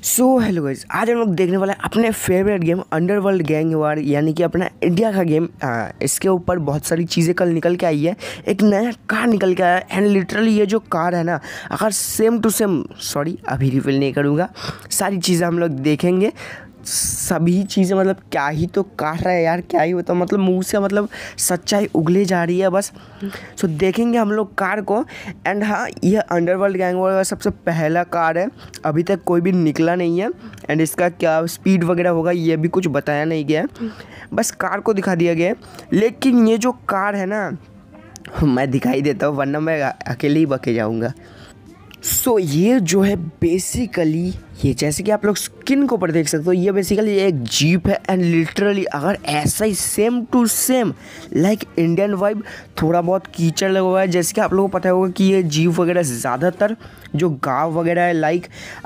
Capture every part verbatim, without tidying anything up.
So hello guys, आज हम लोग देखने वाले हैं अपने favourite game underworld gang war, यानी कि अपना इंडिया का गेम। आ, इसके ऊपर बहुत सारी चीज़ें कल निकल के आई है। एक नया कार निकल के आया है एंड लिटरली ये जो कार है ना, अगर सेम टू सेम, सॉरी अभी रिवील नहीं करूँगा, सारी चीज़ें हम लोग देखेंगे। सभी चीज़ें मतलब क्या ही तो काट रहा है यार, क्या ही होता, मतलब मुंह से मतलब सच्चाई उगले जा रही है बस। सो देखेंगे हम लोग कार को। एंड हाँ, ये अंडरवर्ल्ड गैंग वॉर का सबसे पहला कार है, अभी तक कोई भी निकला नहीं है। एंड इसका क्या स्पीड वगैरह होगा ये भी कुछ बताया नहीं गया है, बस कार को दिखा दिया गया है। लेकिन ये जो कार है ना, मैं दिखाई देता हूँ वरना मैं अकेले ही बके जाऊँगा। सो so, ये जो है बेसिकली, ये जैसे कि आप लोग स्किन को ऊपर देख सकते हो, ये बेसिकली एक जीप है। एंड लिटरली अगर ऐसा ही same to same like Indian vibe, थोड़ा बहुत कीचड़ लगा हुआ है। जैसे कि आप लोगों को पता होगा कि ये जीप वगैरह ज़्यादातर जो गांव वगैरह है, लाइक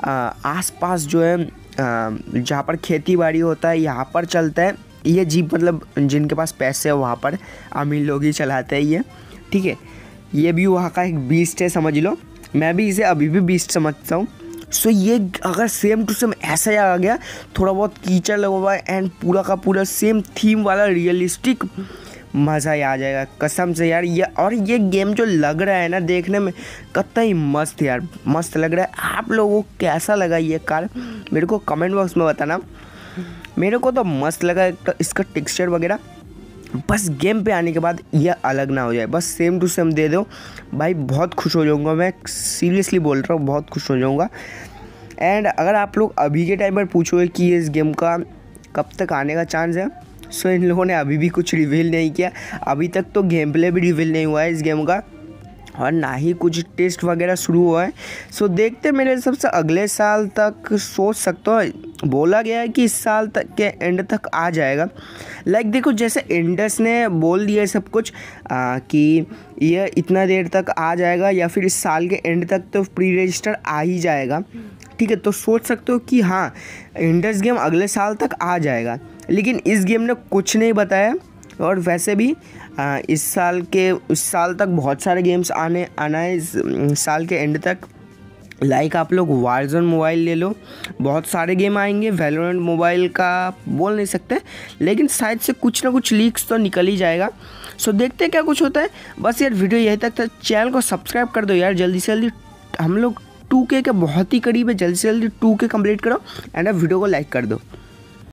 आसपास जो है जहाँ पर खेती बाड़ी होता है यहाँ पर चलता है ये जीप। मतलब जिनके पास पैसे है वहाँ पर अमीर लोग ही चलाते हैं ये, ठीक है। ये भी वहाँ का एक बीस्ट है, समझ लो। मैं भी इसे अभी भी बीस्ट समझता हूँ। सो ये अगर सेम टू सेम ऐसा ही आ गया, थोड़ा बहुत कीचड़ लगा हुआ है एंड पूरा का पूरा सेम थीम वाला रियलिस्टिक, मज़ा ही आ जाएगा कसम से यार। ये और ये गेम जो लग रहा है ना देखने में कतई मस्त यार, मस्त लग रहा है। आप लोगों को कैसा लगा ये कार, मेरे को कमेंट बॉक्स में बताना। मेरे को तो मस्त लगा इसका टेक्सचर वगैरह। बस गेम पे आने के बाद ये अलग ना हो जाए, बस सेम टू सेम दे दो भाई, बहुत खुश हो जाऊँगा। मैं सीरियसली बोल रहा हूँ, बहुत खुश हो जाऊँगा। एंड अगर आप लोग अभी के टाइम पर पूछोगे कि इस गेम का कब तक आने का चांस है, सो इन लोगों ने अभी भी कुछ रिवील नहीं किया। अभी तक तो गेम प्ले भी रिवील नहीं हुआ है इस गेम का, और ना ही कुछ टेस्ट वगैरह शुरू हुआ है। सो देखते मेरे हिसाब से अगले साल तक सोच सकते हो। बोला गया है कि इस साल तक के एंड तक आ जाएगा। लाइक देखो, जैसे इंडस ने बोल दिया है सब कुछ आ, कि ये इतना देर तक आ जाएगा या फिर इस साल के एंड तक तो प्री रजिस्टर आ ही जाएगा, ठीक है। तो सोच सकते हो कि हाँ, इंडस गेम अगले साल तक आ जाएगा। लेकिन इस गेम ने कुछ नहीं बताया। और वैसे भी आ, इस साल के इस साल तक बहुत सारे गेम्स आने आना है इस साल के एंड तक। लाइक आप लोग वारज़ोन मोबाइल ले लो, बहुत सारे गेम आएंगे। वैलोरेंट मोबाइल का बोल नहीं सकते, लेकिन शायद से कुछ ना कुछ लीक्स तो निकल ही जाएगा। सो देखते हैं क्या कुछ होता है। बस यार वीडियो यहीं तक था, चैनल को सब्सक्राइब कर दो यार जल्दी से जल्दी। हम लोग टू के के बहुत ही करीब है, जल्दी से जल्दी टू के कंप्लीट करो एंड अब वीडियो को लाइक कर दो।